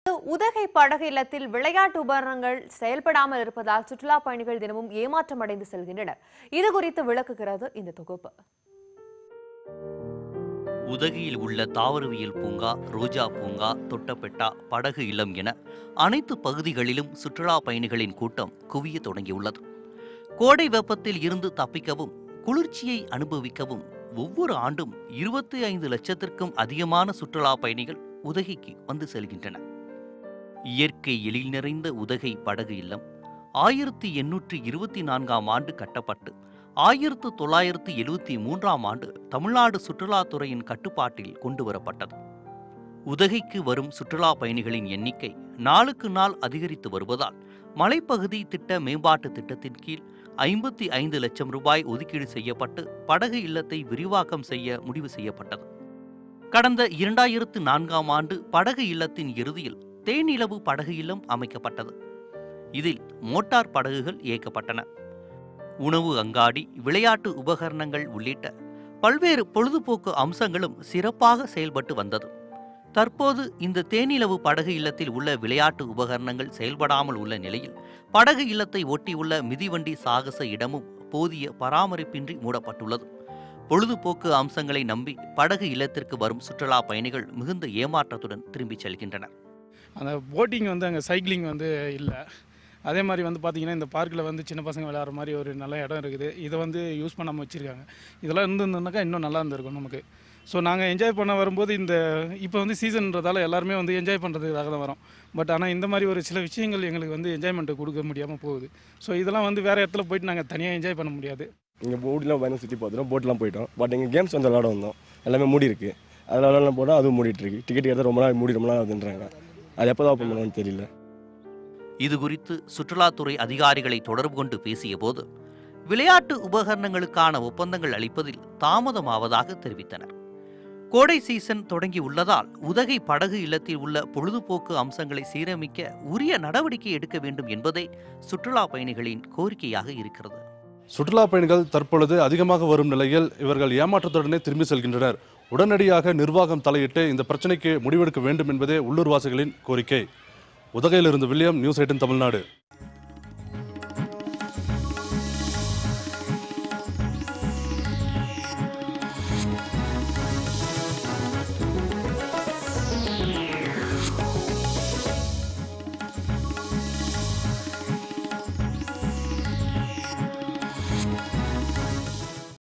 உதகை படகு இல்லத்தில் விளையாட்டு உபகரணங்கள் செயல்படாமல் இருப்பதால் சுற்றுலா பயணிகள் தினமும் ஏமாற்றம் அடைந்து செல்கின்றனர். இது குறித்து விளக்குகிறது இந்த தொகுப்பு. உதகையில் உள்ள தாவரவியல் பூங்கா, ரோஜா பூங்கா, தொட்டபெட்டா, படகு இல்லம் என அனைத்து பகுதிகளிலும் சுற்றுலா பயணிகளின் கூட்டம் குவிய தொடங்கியுள்ளது. கோடை வெப்பத்தில் இருந்து தப்பிக்கவும் குளிர்ச்சியை அனுபவிக்கவும் ஒவ்வொரு ஆண்டும் 25 லட்சத்திற்கும் அதிகமான சுற்றுலா பயணிகள் உதகைக்கு வந்து செல்கின்றனர். இயற்கை எழில் நிறைந்த உதகை படகு இல்லம் 1824ஆம் ஆண்டு கட்டப்பட்டு 1973ஆம் ஆண்டு தமிழ்நாடு சுற்றுலாத்துறையின் கட்டுப்பாட்டில் கொண்டு வரப்பட்டது. உதகைக்கு வரும் சுற்றுலா பயணிகளின் எண்ணிக்கை நாளுக்கு நாள் அதிகரித்து வருவதால் மலைப்பகுதி திட்ட மேம்பாட்டு திட்டத்தின் கீழ் 55 லட்சம் ரூபாய் ஒதுக்கீடு செய்யப்பட்டு படகு இல்லத்தை விரிவாக்கம் செய்ய முடிவு செய்யப்பட்டது. கடந்த 2004ஆம் ஆண்டு படகு இல்லத்தின் இறுதியில் தேனிலவு படகு இல்லம் அமைக்கப்பட்டது. இதில் மோட்டார் படகுகள் இயக்கப்பட்டன. உணவு அங்காடி, விளையாட்டு உபகரணங்கள் உள்ளிட்ட பல்வேறு பொழுதுபோக்கு அம்சங்களும் சிறப்பாக செயல்பட்டு வந்தது. தற்போது இந்த தேனிலவு படகு இல்லத்தில் உள்ள விளையாட்டு உபகரணங்கள் செயல்படாமல் உள்ள நிலையில் படகு இல்லத்தை ஒட்டியுள்ள மிதிவண்டி சாகச இடமும் போதிய பராமரிப்பின்றி மூடப்பட்டுள்ளது. பொழுதுபோக்கு அம்சங்களை நம்பி படகு இல்லத்திற்கு வரும் சுற்றுலா பயணிகள் மிகுந்த ஏமாற்றத்துடன் திரும்பிச் செல்கின்றனர். அந்த போட்டிங் அங்கே சைக்கிளிங் இல்லை. அதே மாதிரி பார்த்தீங்கன்னா இந்த பார்க்கில் சின்ன பசங்க விளையாடுற மாதிரி ஒரு நல்ல இடம் இருக்குது. இதை யூஸ் பண்ணாமல் வச்சுருக்காங்க. இதெல்லாம் இருந்திருந்தாக்கா இன்னும் நல்லா இருந்திருக்கும் நமக்கு. ஸோ நாங்கள் என்ஜாய் பண்ண வரும்போது இப்போ சீசன்றதால எல்லாருமே என்ஜாய் பண்ணுறதுக்காக தான் வரோம். பட் ஆனால் இந்த மாதிரி ஒரு சில விஷயங்கள் எங்களுக்கு என்ஜாய்மெண்ட்டை கொடுக்க முடியாமல் போகுது. ஸோ இதெல்லாம் வேறு இடத்துல போயிட்டு நாங்கள் தனியாக என்ஜாய் பண்ண முடியாது. இங்கே போட்லாம் பயணம் சுற்றி பார்த்துட்டோம், போட்லாம் போயிட்டோம். பட் எங்கள் கேம்ஸ் விளாட வந்தோம், எல்லாமே மூடி இருக்குது. அதில் விளாட்லாம் போட்டால் அதுவும் மூடிட்டுருக்கு. டிக்கெட் எடுத்தால் ரொம்ப நாள் ஆகுதுன்றாங்க. அது எப்போ தான் ஓப்பன் பண்ணுவான்னு தெரியல. இது குறித்து சுற்றுலாத்துறை அதிகாரிகளை தொடர்பு கொண்டு பேசிய போது விளையாட்டு உபகரணங்களுக்கான ஒப்பந்தங்கள் அளிப்பதில் தாமதமாவதாக தெரிவித்தனர். கோடை சீசன் தொடங்கி உள்ளதால் உதகை படகு இல்லத்தில் உள்ள பொழுதுபோக்கு அம்சங்களை சீரமைக்க உரிய நடவடிக்கை எடுக்க வேண்டும் என்பதே சுற்றுலா பயணிகளின் கோரிக்கையாக இருக்கிறது. சுற்றுலா பயணிகள் தற்பொழுது அதிகமாக வரும் நிலையில் இவர்கள் ஏமாற்றத்துடனே திரும்பி செல்கின்றனர். உடனடியாக நிர்வாகம் தலையிட்டு இந்த பிரச்சனைக்கு முடிவெடுக்க வேண்டும் என்பதே உள்ளூர்வாசிகளின் கோரிக்கை. உதகையிலிருந்து வில்லியம், நியூஸ் 18 தமிழ்நாடு.